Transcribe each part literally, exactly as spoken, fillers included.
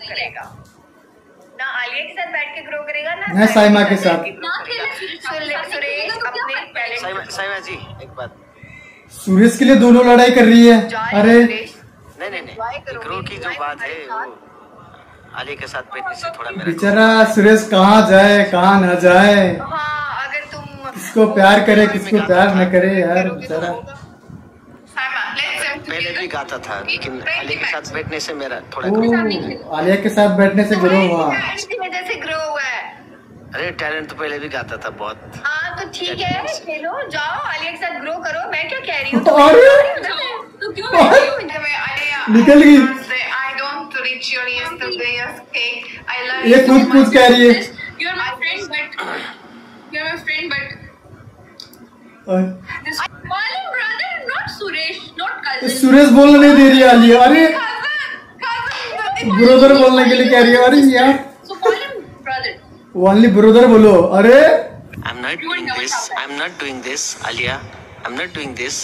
करेगा ना, आलिया के साथ बैठ के ग्रो करेगा ना, ना साइमा के साथ। साइमा जी एक बात, सुरेश के लिए दोनों लड़ाई कर रही है। अरे नहीं नहीं नहीं, ग्रो की जो बात है वो आलिया के साथ बैठने से थोड़ा मेरा बेचारा सुरेश कहाँ जाए कहाँ न जाए, हाँ, अगर तुम किसको प्यार करे किसको प्यार न करे यार बेचारा। पहले भी गाता था लेकिन आलिया के साथ बैठने से मेरा थोड़ा ओ, आलिया के साथ बैठने से ग्रो हुआ। की वजह से ग्रो हुआ है। अरे टैलेंट तो पहले भी गाता था बहुत। हाँ तो ठीक है, खेलो जाओ, आलिया के साथ ग्रो करो, मैं क्या कह रही हूँ। अरे तो क्यों निकल गई, ये कूद कूद कह रही है। सुरेश बोलने नहीं दे रही है आलिया। अरे ब्रदर बोलने के लिए कह रही है। अरे यार ओनली ब्रदर बोलो। अरे I'm not doing this. I'm not doing this, Alia. I'm not doing this.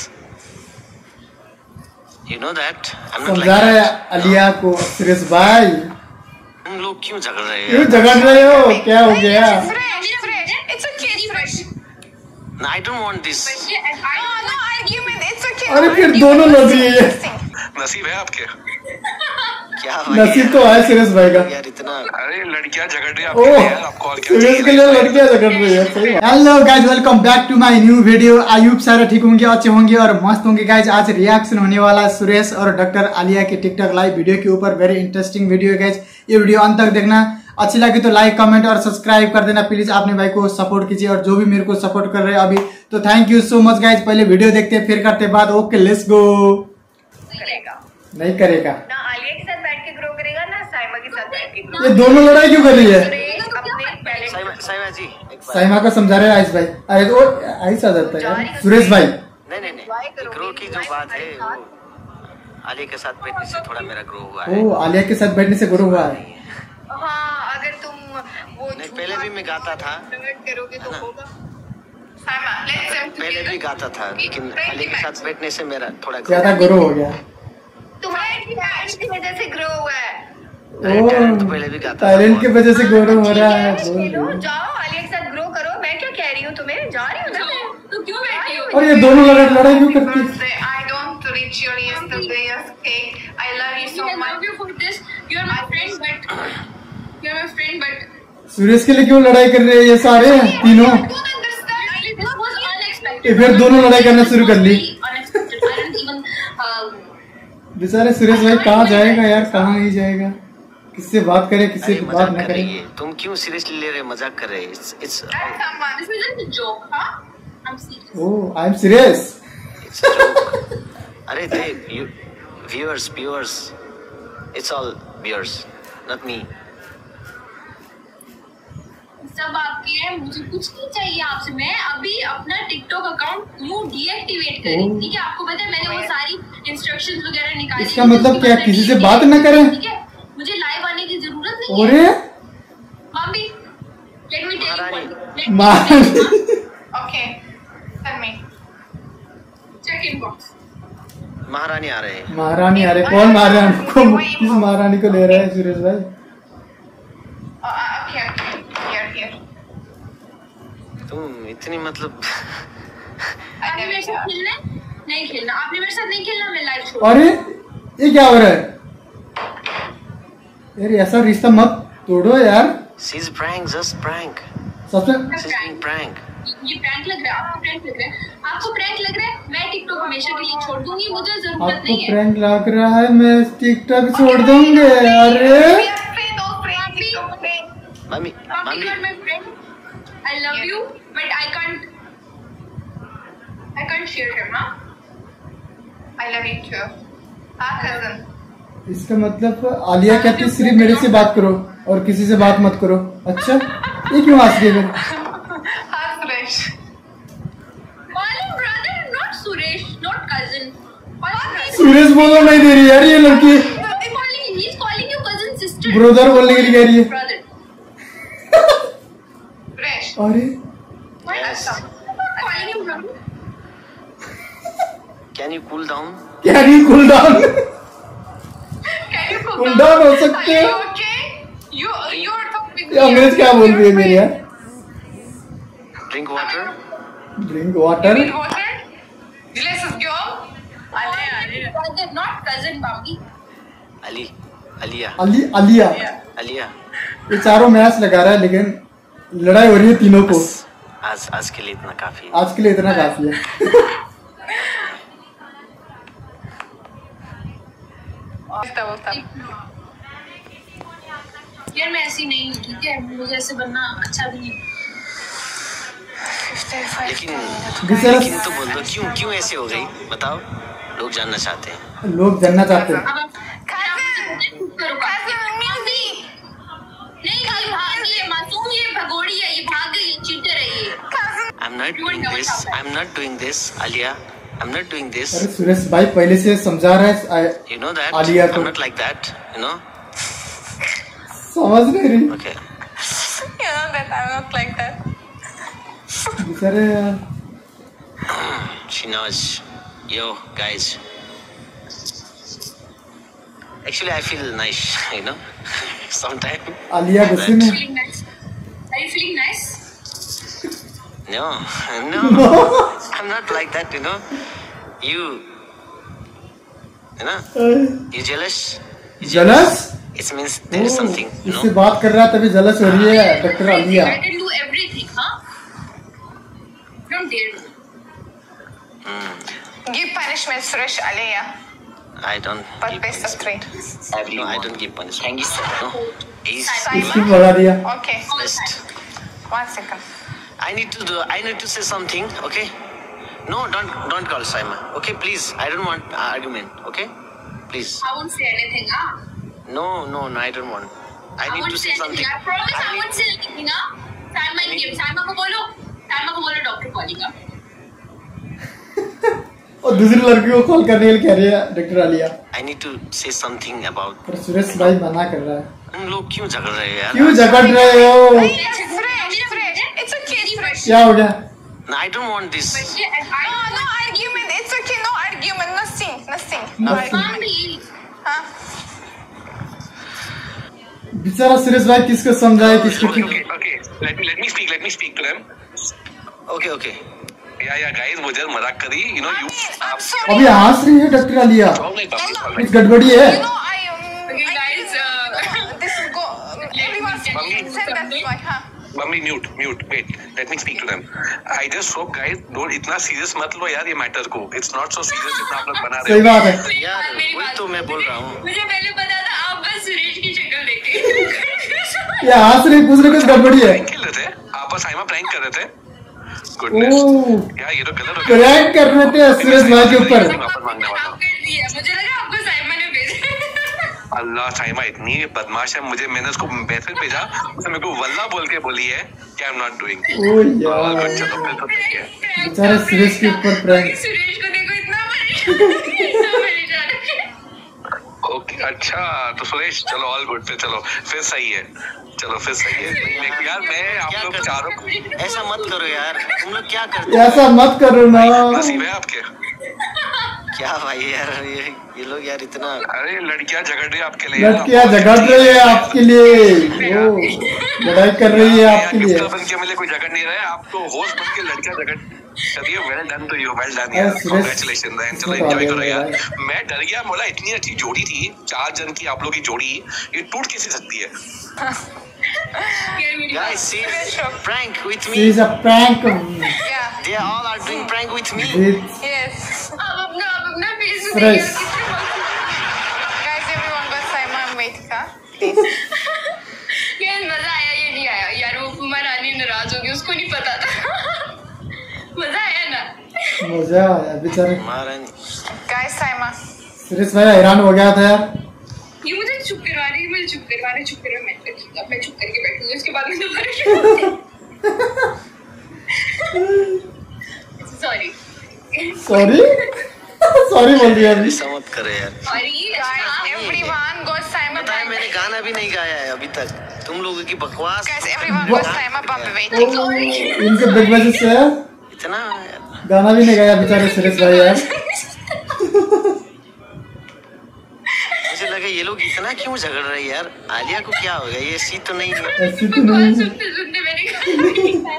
You know that. I'm not like समझा रहा है आलिया को सुरेश भाई। तुम लोग क्यों झगड़ रहे क्यों हो? झगड़ रहे हो, क्या हो गया? No, I don't want this. अरे फिर दोनों लड़ रही है। नसीब है आपके। क्या नसीब तो है सुरेश भाई का। यार इतना। अरे लड़कियां झगड़ रही है ओह, आपके लिए, आपको और क्या सुरेश के लिए लड़कियां झगड़ रही है। सही बात। Hello guys, welcome back to my new video. आयुब सारे ठीक होंगे, अच्छे होंगे और मस्त होंगे गाइस। आज रिएक्शन होने वाला है सुरेश और डॉक्टर आलिया के टिकटॉक लाइव वीडियो के ऊपर। वेरी इंटरेस्टिंग वीडियो है गाइस, ये वीडियो अंत तक देखना। अच्छी लगी तो लाइक कमेंट और सब्सक्राइब कर देना प्लीज। आपने भाई को सपोर्ट कीजिए और जो भी मेरे को सपोर्ट कर रहे हैं अभी, तो thank you so much guys. पहले वीडियो देखते हैं फिर करते बात। Okay let's go. करेगा नहीं करेगा ना, आलिया के साथ बैठ के ग्रो करेगा ना, साइमा के साथ बैठ के ग्रो। ये दोनों लड़ाई क्यों कर रही है? साइमा साइमा जी एक बात। साइमा को समझा रहे हैं आयुष भाई। आयुष वो आयुष आ जाता है यार। सुरेश भाई नहीं नहीं नहीं, ग्रो की जो बात है वो आलिया के साथ बैठने से थोड़ा मेरा ग्रो हुआ है। ओ, आलिया के साथ बैठने से ग्रो हुआ है। हाँ, अगर तुम वो नहीं पहले भी मैं गाता था, करोगे तो होगा। पहले भी गाता था लेकिन आलिया के साथ बैठने से मेरा थोड़ा ज्यादा ग्रो हो गया। तुम्हारी टैलेंट की वजह से ग्रो हुआ है। टैलेंट तो पहले भी गाता था टैलेंट की वजह से ग्रो हो रहा है। खेलो जाओ, आलिया के साथ ग्रो करो, मैं क्या कह रही हूँ तुम्हें, जा रही हूँ ना मैं। तो क्यों बैठी हो? और ये दोनों लड़ाई लड़ाई क्यों करती है? सुरेश के लिए क्यों लड़ाई कर रहे हैं ये सारे तीनों? ये फिर दोनों लड़ाई करना शुरू कर ली। बेचारे सुरेश भाई कहाँ जाएगा यार, कहाँ नहीं जाएगा, किससे बात करे किससे अरे बात मजाक न कर करे। रही है, तुम क्यों सीरियसली ले रहे हो? मजाक कर रहे हैं। It's it's oh I am serious. it's a joke. अरे देख you viewers viewers it's all viewers not me. सब आपके हैं, मुझे कुछ नहीं चाहिए आपसे। मैं अभी अपना टिकटॉक अकाउंट न्यू डीएक्टिवेट करी, ठीक है? आपको पता है मैंने वो सारी इंस्ट्रक्शंस वगैरह निकाली। इसका मतलब क्या, किसी से बात न करें? ठीक है, मुझे लाइव आने की जरूरत नहीं है। अरे mummy let me tell you okay tell me check inbox. महारानी आ रहे हैं। महारानी आ रहे? कौन महारानी को, किस महारानी को ले रहा है सुरेश भाई? तुम इतनी मतलब आपने मेरे साथ खेलना है? नहीं खेलना। आपने मेरे साथ नहीं खेलना, मैं लाइव छोड़। अरे ये क्या हो रहा है यार? ऐसा रिश्ता मत तोड़ो यार। she's prank just prank सबसे she's being prank. ये प्रैंक लग रहा है आपको? प्रैंक लग रहा है आपको? प्रैंक लग रहा है? मैं टिकटॉक हमेशा के लिए छोड़ दूंगी, मुझे जरूरत आपको नहीं है। प्रैंक लग रहा है? मैं टिकटॉक छोड़ दूंगी? अरे mummy mummy I love you, but I can't. I can't share him, huh? I love you too. हाँ cousin. इसका मतलब आलिया कहती सिर्फ मेरे से बात करो और किसी से बात मत करो। अच्छा ये क्यों हंस रही है? हाँ Suresh. Call him brother, not Suresh, not cousin. Suresh बोलना नहीं दे रही यार ये लड़की। He's calling you cousin sister. Brother बोलने के लिए कह रही है। Brother. अरे can you cool down? क्या नहीं कूल डाउन? कूल डाउन हो सकते हैं। You you are talking. ये अंग्रेज क्या बोल रही है मेरी यार? Drink water. Drink water. Need water? Let's go. Ale ale. Cousin, not cousin, Bambi. Ali. Alia. Ali Alia. Alia. ये चारों मैच लगा रहा है लेकिन लड़ाई हो रही है तीनों को. आज आज के लिए इतना काफी है. आज के लिए इतना काफी है. बोलता बोलता. यार मैं ऐसी नहीं हूँ, ठीक है? मुझे ऐसे बनना अच्छा भी नहीं. लेकिन बेचारा लेकिन तो बोल दो क्यों क्यों ऐसे हो गई बताओ. लोग जानना चाहते हैं. लोग जानना चाहते हैं. अब आप करो बात. नहीं भाई भाग ये मासूम, ये भगोड़ी है, ये भाग गई, चीटर है ये. I'm not doing this. I'm not doing this, Alia. I'm not doing this. अरे सुरेश भाई पहले से समझा रहा है. You know that. आलिया को I'm not like that. You know. समझ नहीं रही. Okay. You know that I'm not like that. बेचारे यार. She knows. Yo, guys. Actually, I feel nice. You know. Sometimes. Alia गुस्से में. Feeling nice? Are you feeling nice? No, no. I'm not like that. You know. You. You know. You jealous? You jealous. It means there is something. You इससे know. बात कर रहा है तभी jealous हो रही है doctor Alia. I can do everything, huh? Don't dare me. Give punishment, Suresh Alia. I don't. But give best of three. punishment. No, I don't give punishment. Thank you, sir. No. He's इसको भगा दिया. Okay. best. One second. I need to do. I need to say something. Okay. No, don't don't call Simon. Okay, please. I don't want argument. Okay, please. I won't say anything, huh? No, no, no. I don't want. I I need won't to say say something. anything. I promise I I won't need, say anything, huh? Simon game. Simon को बोलो. Simon को बोलो doctor calling का. और दूसरी लड़की को call करने के लिए कह रही है doctor Alia. I need to say something about. पर सुरेश भाई मना कर रहा है. हम लोग क्यों झगड़ रहे हैं यार? क्यों झगड़ रहे हो? Suresh, Suresh. It's okay, Suresh. क्या हो गया? No, I don't want this. And I No, no argument. It's okay. No argument. Nothing. Nothing. No Nothing. argument. Bambi. Huh? बेचारा सुरेश भाई किसको समझाए किसको Okay, ठीक. okay, okay. Let me let me speak. Let me speak to them. Okay, okay. Yeah, yeah, guys. वो जब मजाक करी, you know, you. I'm sorry. अभी हंस रही है doctor Alia. All right, all right, all कुछ right. गड़बड़ी है. You know, I um. Okay, I guys, think, uh, this is go. Everyone Mummy. said that like, huh? Mummy, mute, mute. Wait, let me speak to them. I just hope, guys, don't इतना serious मत लो यार ये matter को. It's not so serious जितना आप लोग बना रहे सही हो. बात है. मेरी यार, बात, मेरी वही बात. तो मैं बोल रहा हूँ. मुझे पहले पता था आप बस सुरेश की शक्ल देखे. ये हंस रही कुछ ना कुछ गड़बड़ी है. Prank खेल रहे थे. आप और साइमा prank कर रहे थे. Goodness. ओह यार ये तो गलत हो गया. प्रैंक कर रहे थे सुरेश भाई के ऊपर. वापस मांगने वाला हूँ. आप कर दिया. मुझे लगा आपको साइमन ने भेजा. अल्लाह साइमा इतनी बदमाश है. मुझे मैंने उसको मैसेज भेजा. उसने मेरे को वल्ला बोल के बोली है कि I am not doing. Oh यार. चलो फिर तो ठीक है. बेचारे सुरेश के ऊपर prank. सुरेश को देखो इतना परेशान. इतना परेशान. ओके अच्छा तो सुरेश चलो ऑल गुड फिर चलो फिर सही है. चलो फिर सही है. लेकिन यार मैं आप क्या लोग कर- चारों ऐसा मत करो यार. तुम लोग क्या करते हो? ऐसा मत करो ना. नसीब है आपके. क्या भाई यार ये ये लोग यार इतना. अरे लड़कियां झगड़ रही है आपके लिए. लड़कियां झगड़ रही है आपके लिए. ओ लड़ाई कर रही है आपके लिए. गिफ्ट बन के मिले कोई झगड़ नहीं रहे. आप तो होस्ट बन के लड़कियां झगड़ चलिए. Well done to you. Well done अरे यार. सुरेश, कांग्रेचुलेशन एंड चलो इसमें तो एंजॉय आगे करो यार. बढ़ मैं डर गया. बोला इतनी अच्छी जोड़ी थी. चार जन की आप लोग की जोड़ी ये टूट कैसे सकती है. यार मेरी Guys, see prank with She me. is a prank. Yeah. They all are doing prank with me. With Yes. आप अपना आप अपना face Suresh. Guys, everyone but Simon wait, huh? Please. यार मजा आया ये नहीं आया यार. वो उपमा रानी नाराज होगी उसको नहीं पता था. मजा आया ना. मजा आया बेचारे. महारानी. Guys, Simon. सुरेश भाई हैरान हो गया था यार. ये मुझे चुप करवा रही है. मुझे चुप करवा रही है. चुप करवा. मैं अब मैं चुप करके बैठूंगी. उसके बाद मैं दोबारा सॉरी सॉरी सॉरी बोल दिया अभी. ऐसा मत करे यार. Sorry. Guys, everyone go Simon. बताया मैंने गाना भी नहीं गाया है अभी तक. तुम लोगों की बकवास. Guys, everyone go Simon. Bambi wait. ओ, इनके बिग वजह से इतना गाना भी नहीं गाया बेचारे सुरेश भाई यार. मुझे लगा ये लोग लोग इतना क्यों झगड़ रहे हैं यार? आलिया को क्या हो गया? ये सी तो नहीं है। ऐसी तो नहीं है। सुनते सुनते मैंने कहा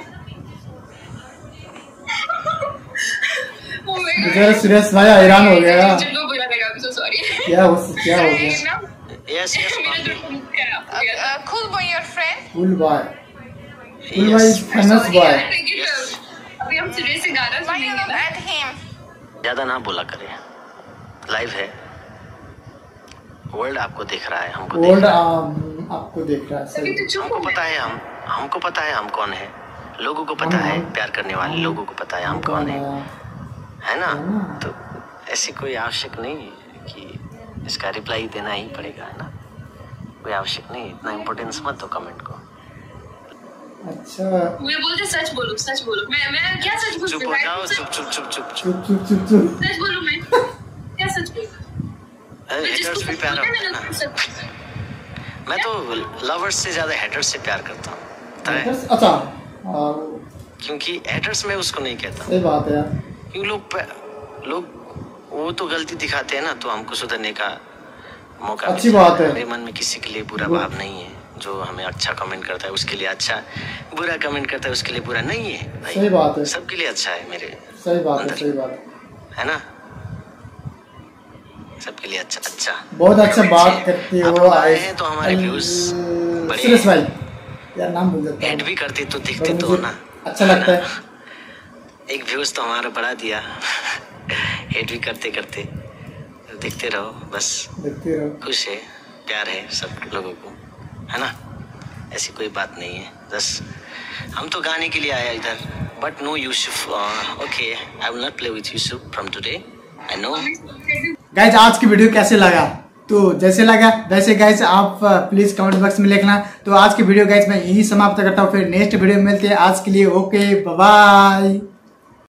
बेचारा सुरेश भाई हैरान हो गया। जिनको बुरा लगा, I'm so sorry। क्या हो क्या हो गया? Yes yes Cool boy, your friend. Cool boy. Cool boy is famous boy. अभी हम सुरेश से गाना Why you सुनेंगे look ना। at him? ज्यादा ना बोला करे, लाइव है, वर्ल्ड आपको देख रहा है, हमको देख वर्ल्ड रहा है। आपको देख रहा है। अभी सही। तो चुप हमको हो पता है हम हमको पता है हम कौन है, लोगों को पता है, प्यार करने वाले लोगों को पता है हम कौन है, है ना? तो ऐसी कोई आवश्यक नहीं है कि इसका रिप्लाई देना ही पड़ेगा, है ना? कोई आवश्यक नहीं, इतना इम्पोर्टेंस मत दो कमेंट को। अच्छा मैं बोलते सच बोलो, सच बोलो। मैं मैं क्या सच बोलूं? चुप हो जाओ, चुप चुप चुप चुप चुप। चुप चुप चुप चुप। सच बोलूं मैं? क्या सच बोलूं? मैं जिसको हेटर्स भी सच प्यार बोलता है, होता है मैंने ना। उसको सच- मैं तो लवर्स से ज्यादा हेटर्स से प्यार करता हूँ, पता है? अच्छा हाँ, क्योंकि हेटर्स में उसको नहीं कहता, सही बात है यार। क्योंकि लोग लोग वो तो गलती दिखाते हैं ना, तो हमको सुधरने का मौका अच्छी मिलता बात है। मेरे मन में किसी के लिए बुरा भाव नहीं है। जो हमें अच्छा कमेंट करता है उसके लिए अच्छा, बुरा कमेंट करता है उसके लिए बुरा नहीं है भाई। सही बात है। सबके लिए अच्छा है मेरे, सही बात है, अंदर। सही बात है। है ना? सबके लिए अच्छा अच्छा बहुत अच्छा बात करते आप हो। लोग आए हैं तो हमारे व्यूज बड़े सुरेश भाई यार नाम भूल जाता हेड हूँ। भी करते तो पर दिखते तो मुझे ना, अच्छा लगता है। एक व्यूज तो हमारा बढ़ा दिया हेड भी करते करते देखते रहो बस। देखते रहो। खुश है, प्यार है सब लोगों को, है ना? ऐसी कोई बात नहीं है, बस हम तो गाने के लिए आया इधर। But no Yusuf, okay I will not play with Yusuf from today, I know. Guys आज की वीडियो कैसे लगा? तो जैसे लगा वैसे गाइज आप प्लीज कमेंट बॉक्स में लिखना। तो आज की वीडियो गाइज मैं यही समाप्त करता हूँ, फिर नेक्स्ट वीडियो में मिलते हैं। आज के लिए ओके बाय बाय।